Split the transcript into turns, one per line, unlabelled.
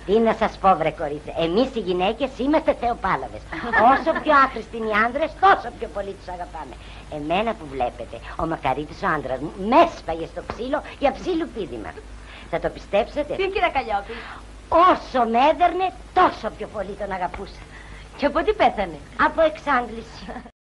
Τι να σας πω, βρε κορίτσια, εμείς οι γυναίκες είμαστε θεοπάλαβες. Όσο πιο άχρηστοι είναι οι άντρες, τόσο πιο πολύ τους αγαπάμε. Εμένα που βλέπετε, ο Μακαρίτης ο άντρας μου με έσπαγε στο ξύλο για ψήλου πίδημα. Θα το πιστέψετε?
Τι, κύριε Καλλιόπη?
Όσο με έδερνε, τόσο πιο πολύ τον αγαπούσα.
Και από τι πέθανε?
Από εξάντληση.